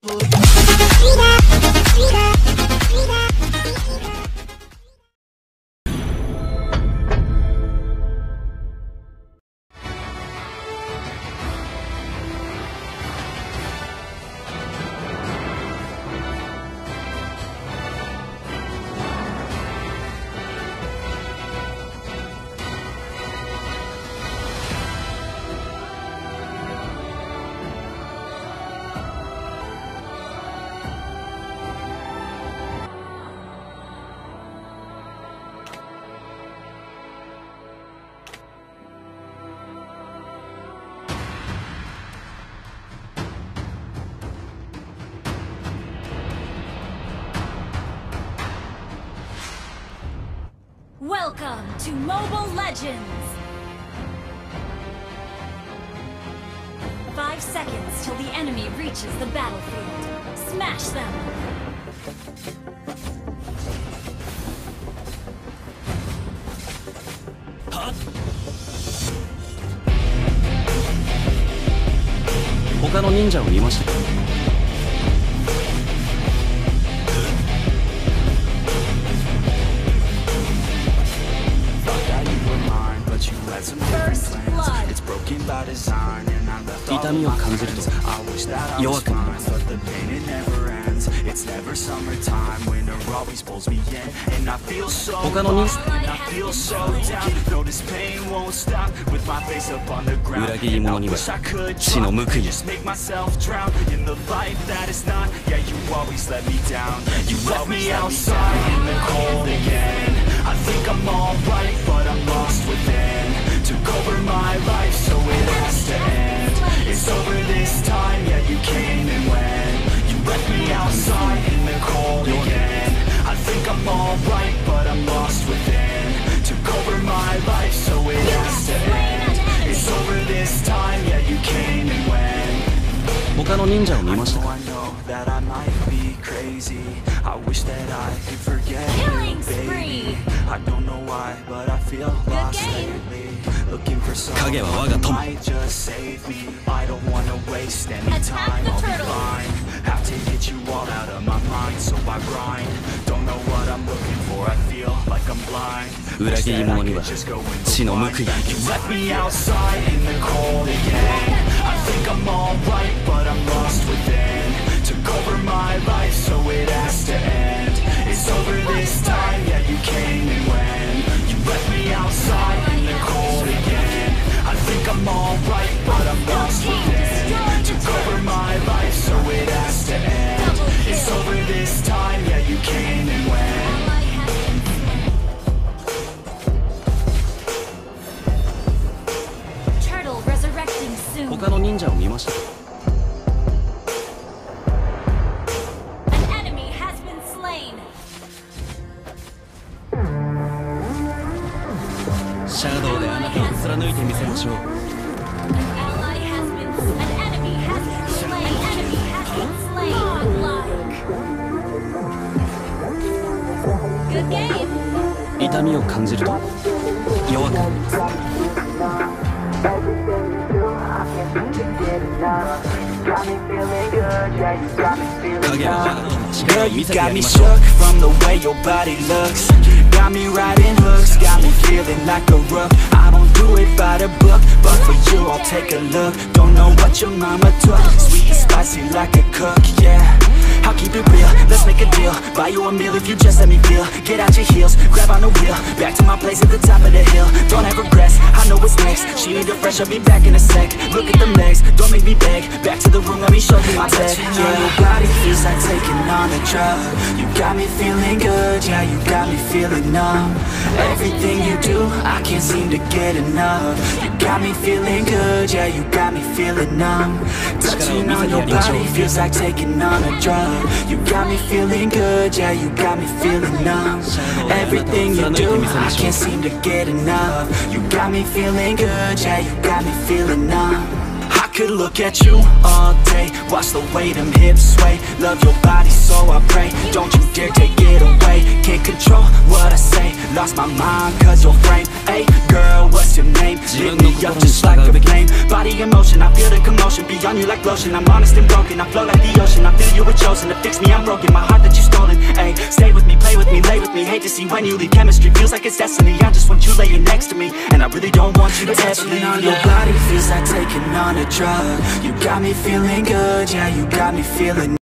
Welcome to Mobile Legends! 5 seconds till the enemy reaches the battlefield. Smash them! Huh? 他の忍者を見ました。 痛みを感じると弱くなる。他の人裏切り者には死の報い。Took over my life, so it has to end. It's over this time, yeah, you came and went. You left me outside in the cold again. I think I'm alright, but I'm lost within. Took over my life, so it has to end. It's over this time, yeah, you came and went. 他の忍者を見ましたか? I wish that I could forget you, baby. I don't know why, but I feel lost lately. Looking for someone who might just save me. I don't wanna waste any time, I'll be fine. Have to get you all out of my mind, so I grind. Don't know what I'm looking for, I feel like I'm blind. Wish that I could just go and find. You left me outside in the cold again. I think I'm alright, but I'm lost within. Took over my life, so it has to end. It's over this time, yeah, you came and went. You left me outside in the cold again. I think I'm alright, but I'm lost within. Took over my life, so it has to end. It's over this time, yeah, you came and went. Turtle resurrecting soon. 他の忍者を見ました。 シャドウであなたを貫いてみせましょう。痛みを感じると弱くなる。影は我が友達が見せてやりましょう。 Got me riding hooks, got me feeling like a rook. I don't do it by the book, but for you I'll take a look. Don't know what your mama took, sweet and spicy like a cook, yeah. I'll keep it real, let's make a deal. Buy you a meal if you just let me feel. Get out your heels, grab on the wheel. Back to my place at the top of the hill. Don't have regrets, I know what's next. She need a fresh, I'll be back in a sec. Look at them legs, don't make me beg. Back to the room, let me show you my bed. Yeah, your body feels like taking on a drug. You got me feeling good, yeah, you got me feeling numb. Everything you do, I can't seem to get enough. You got me feeling good, yeah, you got me feeling numb. Touching on your body feels like taking on a drug. You got me feeling good, yeah, you got me feeling numb. Everything you do, I can't seem to get enough. You got me feeling good, yeah, you got me feeling numb. I could look at you all day, watch the way them hips sway. Love your body so I pray, don't you dare take it away. Can't control what I say, lost my mind cause your frame. Hey girl, what's your name? Lit me up just like a flame. Body in motion, I feel the commotion, beyond you like lotion. I'm honest and broken, I flow like the ocean. I feel you were chosen to fix me, I'm broken. My heart that you stolen, hey. Stay with me, play with me, lay with me. Hate to see when you leave, chemistry feels like it's destiny. I just want you laying next to me, and I really don't want you to ever leave. On your body feels like taking on a drug. You got me feeling good, yeah, you got me feeling